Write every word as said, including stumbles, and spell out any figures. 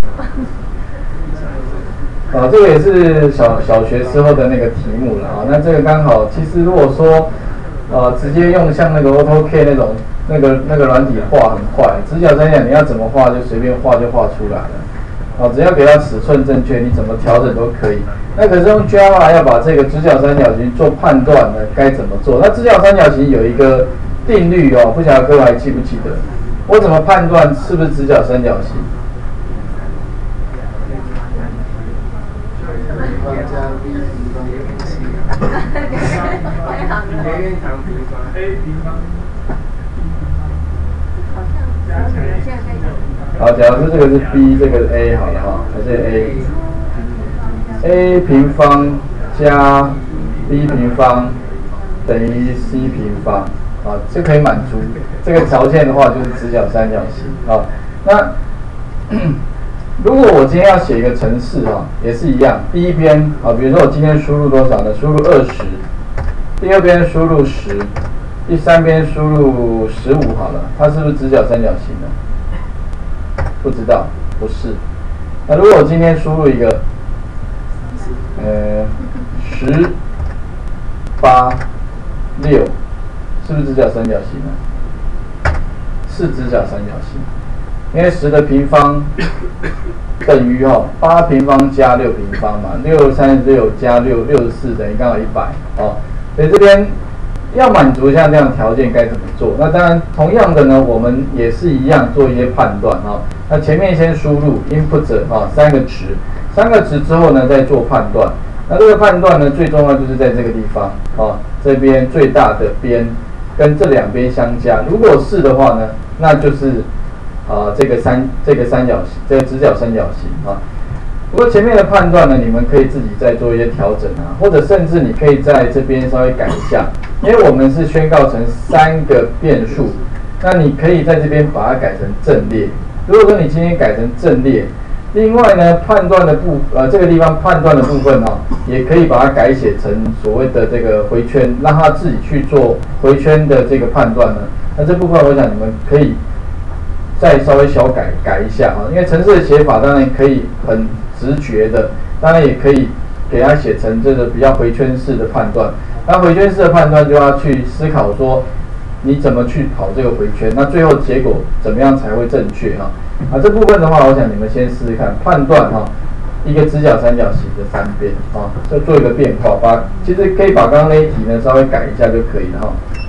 啊，这个也是小小学时候的那个题目了啊。那这个刚好，其实如果说呃直接用像那个 AutoCAD 那种那个那个软体画很快，直角三角你要怎么画就随便画就画出来了。啊，只要给它尺寸正确，你怎么调整都可以。那可是用 Java 要把这个直角三角形做判断呢，该怎么做？那直角三角形有一个定律哦，不晓得各位还记不记得？我怎么判断是不是直角三角形？ 加 b 平方减 c。A 变长平方 a 平方。好像现在可以。 好，假如说这个是 b， 这个是 a 好了哈，还是 a，a 平方加 b 平方等于 c 平方，啊，这可以满足这个条件的话，就是直角三角形啊。那如果我今天要写一个程式啊，也是一样，第一边啊，比如说我今天输入多少呢？输入二十，第二边输入十，第三边输入十五好了，它是不是直角三角形呢？不知道，不是。那如果我今天输入一个，呃，十、八、六，是不是直角三角形呢？是直角三角形，因为十的平方等于哦八平方加六平方嘛，六三十六加六六十四等于刚好一百哦，所以这边要满足像这样的条件该怎么做？那当然，同样的呢，我们也是一样做一些判断哈。那前面先输入 input 啊三个值，三个值之后呢再做判断。那这个判断呢，最重要就是在这个地方啊，这边最大的边跟这两边相加，如果是的话呢，那就是啊这个三这个三角形，这个直角三角形啊。不过前面的判断呢，你们可以自己再做一些调整啊，或者甚至你可以在这边稍微改一下，因为我们是宣告成三个变数，那你可以在这边把它改成阵列。如果说你今天改成阵列，另外呢，判断的部呃这个地方判断的部分哦，也可以把它改写成所谓的这个回圈，让它自己去做回圈的这个判断呢。那这部分我想你们可以再稍微小改改一下啊，因为程式的写法当然可以很直觉的，当然也可以给它写成这个比较回圈式的判断。那回圈式的判断就要去思考说，你怎么去跑这个回圈，那最后结果怎么样才会正确啊？啊，这部分的话，我想你们先试试看判断哈，一个直角三角形的三边啊，就做一个变化，把其实可以把刚刚那一题呢稍微改一下就可以了哈。